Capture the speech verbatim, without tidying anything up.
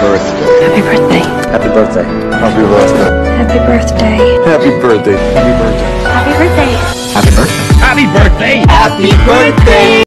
birthday. Happy birthday. Happy birthday. Happy birthday. Happy birthday. Happy birthday. Happy birthday. Happy birthday. Happy birthday. Happy birthday! Happy birthday!